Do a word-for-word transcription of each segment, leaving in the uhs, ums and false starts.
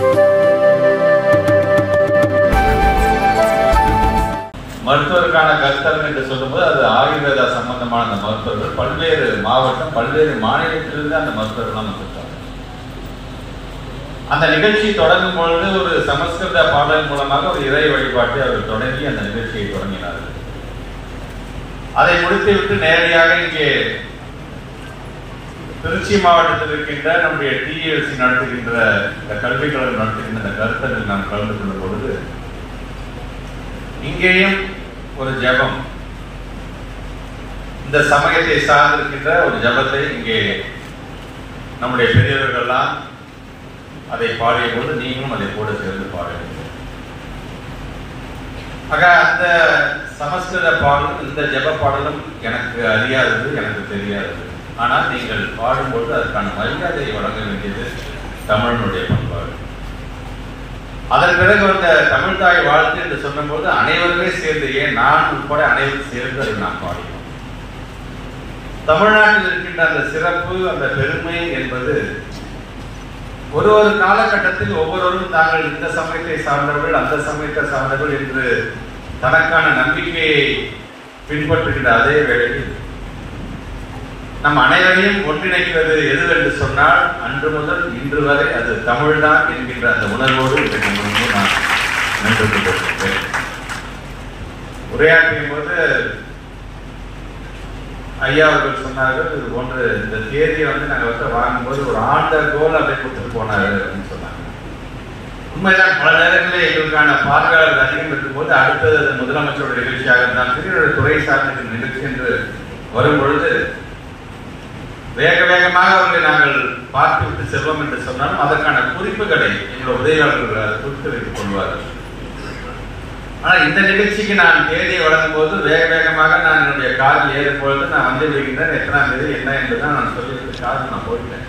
மருத்துவருக்கான கருத்தரங்கு என்று சொல்லும்போது அது ஆயுர்வேதா சம்பந்தமான அந்த மருத்துவர்கள் பல்வேறு மாவட்டம் பல்வேறு மாநிலத்திலிருந்து அந்த மருத்துவர்கள் வந்துட்டாங்க. அந்த நிகழ்ச்சி தொடங்கும் பொழுது ஒரு சமஸ்கிருத பாடல் மூலமாக ஒரு இறை வழிபாட்டை அவர் தொடங்கி அந்த நிகழ்ச்சியை தொடங்கினார்கள். அதை முடித்துவிட்டு நேரடியாக இங்கே திருச்சி மாவட்டத்தில் இருக்கின்ற நம்முடைய டிஎல்சி நடத்துகின்ற இந்த கல்விக்கழகம் நடத்துகின்ற இந்த கருத்தரங்கில் நாம் கலந்து கொள்ளும் பொழுது இங்கேயும் ஒரு ஜபம், இந்த சமயத்தை சார்ந்திருக்கின்ற ஒரு ஜபத்தை இங்கே நம்முடைய பெரியவர்கள்லாம் அதை பாடிய போது நீங்களும் அதை கூட சேர்ந்து பாடுங்கள். ஆக அந்த சமஸ்கிருத பாடலும் இந்த ஜப பாடலும் எனக்கு அறியாதது, எனக்கு தெரியாதது. ஆனால் நீங்கள் பாடும்போது அதற்கான மரியாதையை வழங்க வேண்டியது தமிழனுடைய பண்பாடு. அதன் பிறகு வந்த தமிழ் தாய் வாழ்த்து என்று சொன்னபோது அனைவருமே சேர்ந்து, ஏன் நான் உட்பட அனைவரும் சேர்ந்து அதை நாம் பாடினோம். தமிழ்நாட்டில் இருக்கின்ற அந்த சிறப்பு, அந்த பெருமை என்பது ஒரு ஒரு காலகட்டத்தில் ஒவ்வொருவரும் தாங்கள் இந்த சமயத்தை சார்ந்தவர்கள் அந்த சமயத்தை சார்ந்தவர்கள் என்று தனக்கான நம்பிக்கையை பின்பற்றுகின்ற அதே வேளையில் நம் அனைவரையும் ஒன்றிணைக்கிறது எது என்று சொன்னால் அன்று முதல் இன்று வரை அது தமிழ்தான் என்கின்ற அந்த உணர்வோடு இன்றைக்கு முன்பு நான் நின்று கொண்டிருக்கிறேன். உரையாற்றும் போது ஐயா அவர்கள் சொன்னார்கள், இது போன்று இந்த தேதியை வந்து நாங்கள் வந்து வாங்கும்போது ஒரு ஆண்ட கோல் அப்படி கொடுத்துட்டு போனாரு அப்படின்னு சொன்னாங்க. உண்மைதான், பல நேரங்களில் எங்களுக்கான பார்வையாளர்கள் அதிகம் இருக்கும் போது அடுத்தது முதலமைச்சரோட நிகழ்ச்சியாக இருந்தால் பெரிய துறை சார்ந்த நிகழ்ச்சி என்று வரும் பொழுது வேக வேகமாக அவர்களை நாங்கள் பார்த்து விட்டு செல்வோம் என்று சொன்னாலும் அதற்கான குறிப்புகளை எங்களுடைய உதவியாளர்கள் அதை குறித்து வைத்துக் கொள்வார்கள். ஆனால் இந்த நிகழ்ச்சிக்கு நான் தேதியை வழங்கும் போது வேக வேகமாக நான் என்னுடைய காரில் ஏறும் பொழுது நான் வந்து விடுகின்றேன் எத்தனாம் தேதி என்ன என்றுதான் நான் சொல்லிவிட்டு காரில் நான் போயிட்டேன்.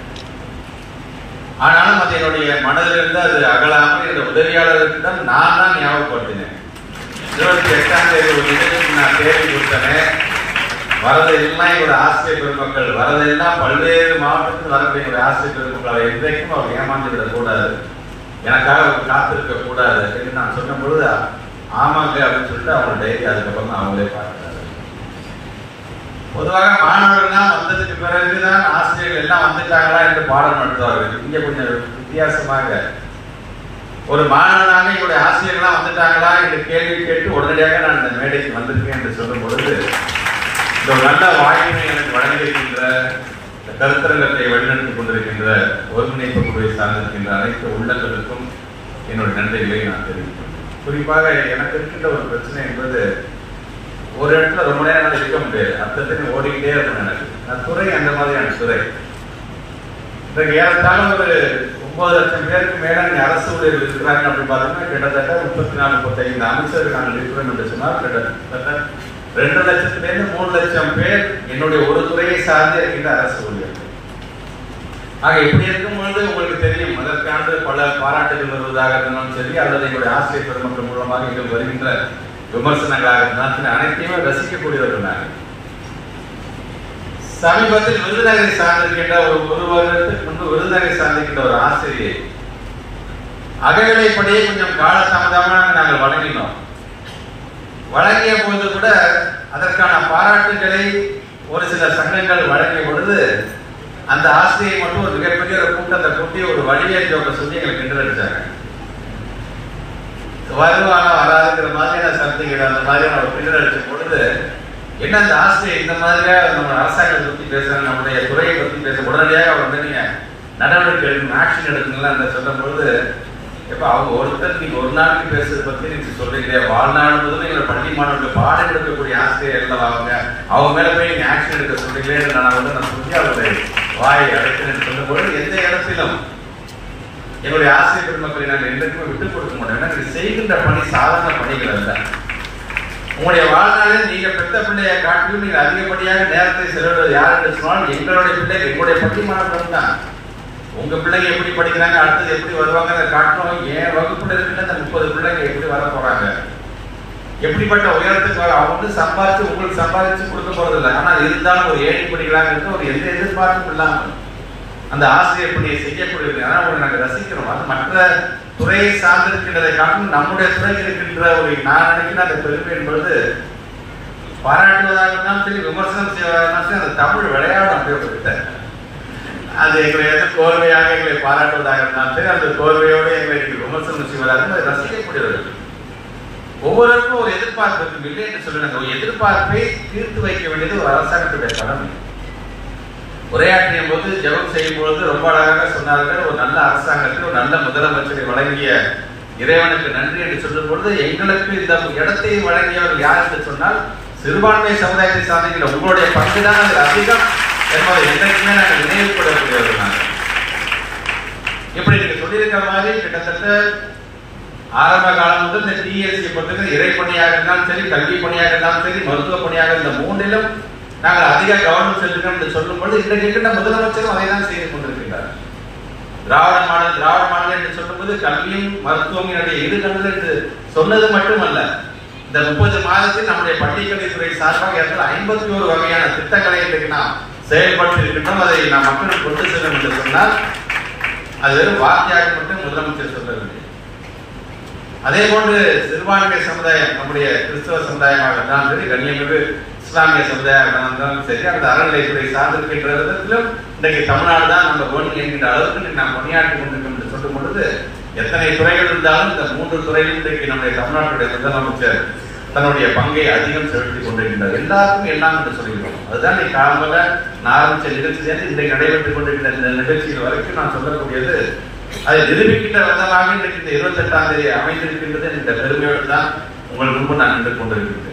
ஆனாலும் அது என்னுடைய மனதிலிருந்து அது அகலாமல் என்னுடைய உதவியாளருக்கு தான் நான் தான் ஞாபகப்படுத்தினேன். இருபத்தி எட்டாம் தேதி ஒரு நிகழ்ச்சிக்கு நான் தேதி கொடுத்தேன். வரதெல்லாம் எங்களுடைய ஆசிரியர் பெருமக்கள், வரதெல்லாம் பல்வேறு மாவட்டத்தில் வரக்கூடிய எங்களுடைய ஆசிரியர் பெருமக்கள், அவர் என்றைக்கும் அவர் ஏமாந்து விடக்கூடாது, எனக்காக அவர் காத்திருக்க கூடாது என்று நான் சொன்ன பொழுது ஆமாங்க அப்படின்னு சொல்லிட்டு அவங்க டைரி அதுக்கப்புறம் அவங்களே பார்க்கிறாரு. பொதுவாக மாணவர்கள்லாம் வந்ததுக்கு பிறகுதான் ஆசிரியர்கள் எல்லாம் வந்துட்டாங்களா என்று பாடம் நடத்துவார்கள். இங்கே கொஞ்சம் வித்தியாசமாக ஒரு மாணவனாக எங்களுடைய ஆசிரியர்கள்லாம் வந்துட்டாங்களா என்று கேள்வி கேட்டு உடனடியாக நான் இந்த மேடைக்கு வந்திருக்கேன் என்று சொல்லும் பொழுது இந்த நல்ல வாய்ப்பினை எனக்கு வழங்கியிருக்கின்ற கருத்தரங்கத்தை வழிநடத்திக் கொண்டிருக்கின்ற ஒருங்கிணைப்பு குழுவை சார்ந்திருக்கின்ற அனைத்து உள்ளங்களுக்கும் என்னுடைய நன்றிகளை நான் தெரிவிக்கிறேன். குறிப்பாக எனக்கு இருக்கின்ற ஒரு பிரச்சனை என்பது ஒரு இடத்துல ரொம்ப நேரம் இருக்க முடியாது, அர்த்தத்தின் ஓடிக்கிட்டே இருக்கணும். எனக்கு நான் துறை அந்த மாதிரியான துறை. இன்றைக்கு ஏறத்தாழ ஒரு ஒன்பது லட்சம் பேருக்கு மேல அரசு ஊழியர்கள் இருக்கிறாங்க அப்படின்னு பார்த்தோம்னா கிட்டத்தட்ட முப்பத்தி நாலு முப்பத்தைந்து அமைச்சர்கள் நாங்கள் இருக்கிறோம் என்று சொன்னால் கிட்டத்தட்ட ரெண்டு லட்சத்திலிருந்து மூணு லட்சம் பேர் என்னுடைய ஒரு துறையை சார்ந்து இருக்கின்ற அரசு ஊழியர்கள். ஆக இப்படி இருக்கும் பொழுது உங்களுக்கு தெரியும், அதற்காண்டு பல பாராட்டுகள் வருவதாக இருந்தாலும் சரி, அல்லது எங்களுடைய ஆசிரியர் பெருமக்கள் மூலமாக எங்களுக்கு வருகின்ற விமர்சனங்களாக இருந்தாலும் அனைத்தையுமே ரசிக்கக்கூடியவர்கள் நாங்கள். சமீபத்தில் விருதுநகரை சார்ந்திருக்கின்ற ஒரு ஒரு வருடத்துக்கு முன்பு விருதுநகரை சார்ந்திருக்கின்ற ஒரு ஆசிரியை அகவிலைப்படியே கொஞ்சம் காலதாமதமாக நாங்கள் வழங்கினோம். வழங்கிய போது கூட அதற்கான பாராட்டுகளை ஒரு சில சங்கங்கள் வழங்கிய பொழுது அந்த ஆசிரியை மட்டும் ஒரு மிகப்பெரிய ஒரு கூட்டத்தை கூட்டி ஒரு வழியை ஜோக்க சொல்லி எங்களுக்கு கிண்டல் அடிச்சாங்க. வருவாங்க வராதுங்கிற மாதிரியான சந்தைகள் அந்த மாதிரியான ஒரு கிண்டல் அடிச்ச பொழுது என்ன அந்த ஆசிரியை இந்த மாதிரியா நம்ம அரசாங்கத்தை பத்தி பேசுறாங்க, நம்முடைய துறையை பத்தி பேச உடனடியாக அவர் வந்து நீங்க நடவடிக்கை எடுக்கணும், ஆக்ஷன் எடுக்கணுங்களா அந்த சொல்லும் பொழுது எப்ப அவங்க ஒருத்தர் நீங்க ஒரு நாளைக்கு பேசுறதை பத்தி நீங்க சொல்றீங்க, வாழ்நாள் முதல்ல எங்களை பள்ளி மாணவர்கள் பாடம் எடுக்கக்கூடிய ஆசிரியர் எல்லாம் அவங்க அவங்க மேல போய் நீங்க ஆக்ஷன் எடுக்க சொல்றீங்களே நான் வந்து நான் சொல்லி அவருடைய வாயை அடைக்கிறேன் சொல்லும் பொழுது எந்த இடத்திலும் எங்களுடைய ஆசிரியர் பெருமக்களை நாங்கள் என்றைக்குமே விட்டுக் கொடுக்க முடியும். ஏன்னா நீங்க செய்கின்ற பணி சாதாரண பணிகள் அல்ல. உங்களுடைய வாழ்நாளில் நீங்க பெத்த பிள்ளையை காட்டிலும் நீங்க அதிகப்படியாக நேரத்தை செலவிடுவது யார் என்று சொன்னால் எங்களுடைய பிள்ளைகள் எங்களுடைய பள்ளி மாணவர்கள் தான். உங்க பிள்ளைங்க எப்படி படிக்கிறாங்க, அடுத்தது எப்படி வருவாங்க காட்டணும். ஏன் வகுப்புல இருக்கின்ற அந்த முப்பது பிள்ளைங்க எப்படி வர போறாங்க, எப்படிப்பட்ட உயரத்துக்கு வர அவங்க வந்து சம்பாதிச்சு உங்களுக்கு சம்பாதிச்சு கொடுக்க போறது இல்லை. ஆனால் இருந்தாலும் ஒரு ஏழை படிக்கிறாங்க ஒரு எந்த எதிர்பார்ப்பும் இல்லாமல் அந்த ஆசிரியர் பணியை செய்யக்கூடிய நாங்கள் ரசிக்கிறோம். அது மற்ற துறையை சார்ந்திருக்கின்றதை காட்டும் நம்முடைய துறையில் இருக்கின்ற ஒரு நான் நினைக்கிற அந்த பெருமை என்பது பாராட்டுவதாக இருந்தாலும் சரி, விமர்சனம் செய்வதாக சரி, அந்த தமிழ் விளையாடும் அப்படியே அது எங்களை எது கோர்வையாக எங்களை பாராட்டுவதாக இருந்தாலும் சரி, அந்த கோர்வையோடு எங்களை விமர்சனம் செய்வதாக இருந்தால் ரசிக்கக்கூடியவர்கள். ஒவ்வொருவருக்கும் ஒரு எதிர்பார்ப்பு இருக்கும் இல்லை என்று சொல்லுங்க. ஒரு எதிர்பார்ப்பை தீர்த்து வைக்க வேண்டியது ஒரு அரசாங்கத்துடைய கடமை. உரையாற்றிய போது ஜெபம் செய்யும் பொழுது ரொம்ப அழகாக சொன்னார்கள், ஒரு நல்ல அரசாங்கத்தில் ஒரு நல்ல முதலமைச்சரை வழங்கிய இறைவனுக்கு நன்றி என்று சொல்லும் பொழுது எங்களுக்கு இந்த இடத்தை வழங்கியவர்கள் யார் என்று சொன்னால் சிறுபான்மை சமுதாயத்தை சார்ந்த உங்களுடைய பங்குதான் அதில் அதிகம் என்பதை என்றைக்குமே நாங்கள் நினைவுபடக்கூடியவர்கள். நாங்கள் இப்படி நீங்க சொல்லியிருக்கிற மாதிரி கிட்டத்தட்ட ஆரம்ப காலம் முதல் இந்த டிஎஸ்சி பொறுத்தவரை இறை பணியாக இருந்தாலும் சரி, கல்வி பணியாக இருந்தாலும் சரி, மருத்துவ பணியாக இருந்த மூன்றிலும் நாங்கள் அதிக கவனம் செலுத்துகிறோம் என்று சொல்லும் பொழுது இன்றைக்கு இருக்கின்ற முதலமைச்சரும் அதை தான் செய்து கொண்டிருக்கிறார். திராவிட மாடல் திராவிட மாடல் என்று சொல்லும்போது கல்வியும் மருத்துவம் என்னுடைய இரு கண்கள் என்று சொன்னது மட்டுமல்ல, இந்த முப்பது மாதத்தில் நம்முடைய பள்ளிக்கல்வித்துறை சார்பாக ஏற்ற ஐம்பத்தி ஒரு வகையான திட்டங்களை இன்றைக்கு நாம் செயல்பட்டு இருக்கின்றோம். அதை நாம் மக்களுக்கு கொண்டு செல்லும் என்று சொன்னால் அது வெறும் வார்த்தையாக மட்டும் முதலமைச்சர் சொல்லவில்லை. அதே போன்று சிறுபான்மை சமுதாயம் நம்முடைய கிறிஸ்தவ சமுதாயமாக இருந்தாலும் சரி, கண்ணியமிகு இஸ்லாமிய சமுதாயமாக இருந்தாலும் சரி, அந்த அறநிலைத்துறை சார்ந்திருக்கின்ற விதத்திலும் இன்றைக்கு தமிழ்நாடு தான் நம்ம கோணி என்கின்ற அளவுக்கு நாம் பணியாற்றி கொண்டிருக்கோம் என்று சொல்லும் பொழுது எத்தனை துறைகள் இருந்தாலும் இந்த மூன்று துறையிலும் இன்றைக்கு நம்முடைய தமிழ்நாட்டுடைய முதலமைச்சர் தன்னுடைய பங்கை அதிகம் செலுத்திக் கொண்டிருக்கின்றார். எல்லாருக்கும் எல்லாம் என்று சொல்லிக்கிறோம். அதுதான் நீ காலம்பல நான் ஆரம்பிச்ச நிகழ்ச்சி இன்றைக்கு நடைபெற்றுக் கொண்டிருக்கிற இந்த நிகழ்ச்சிகள் வரைக்கும் நான் சொல்லக்கூடியது அதை நிரூபிக்கின்ற விதமாக இன்றைக்கு இந்த இருபத்தி எட்டாம் தேதி அமைந்திருக்கின்றது என்ற பெருமையோடு தான் உங்களுக்கு முன்பு நான் நின்று கொண்டிருக்கின்றேன்.